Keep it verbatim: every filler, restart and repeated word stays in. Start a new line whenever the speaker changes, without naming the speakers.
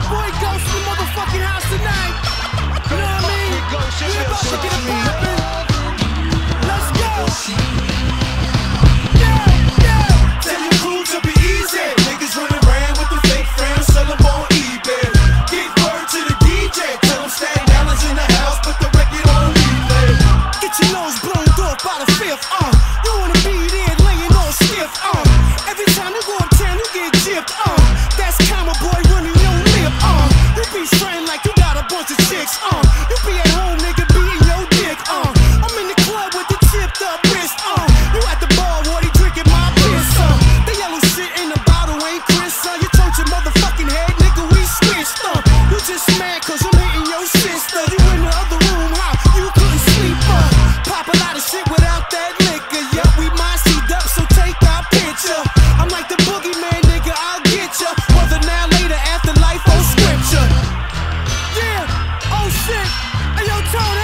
boy Ghost in the motherfucking house tonight. You know what I mean? We about to get it poppin'. Let's go. Yeah, yeah.
Tell your crew to be easy. Niggas running around with the fake friends, sell them on eBay. Get word to the D J, tell them Staten Island's in the house, put the record on replay.
Get your nose blown off by the fifth, uh. You wanna be there laying on stiff, uh. Every time you go uptown, you get gypped, uh. That's Comma boy running your lip, uh. You be straying like you got a bunch of chicks, uh. You be at home, nigga, beating your dick, uh. I'm in the club with the chipped up wrist, uh. You at the bar, Wardy, drinking my piss, uh. The yellow shit in the bottle ain't Chris, uh. You turned your motherfucking head, nigga, we switched, uh. You just mad cause I'm hitting your sister. You in the other room, how you couldn't sleep, uh. Pop a lot of shit without that liquor, yup, we mind seed up, so take our picture. I'm like the boogeyman, nigga, I'll get ya. Whether now, later, afterlife, or scripture. Yeah, oh shit, hey yo, Tony.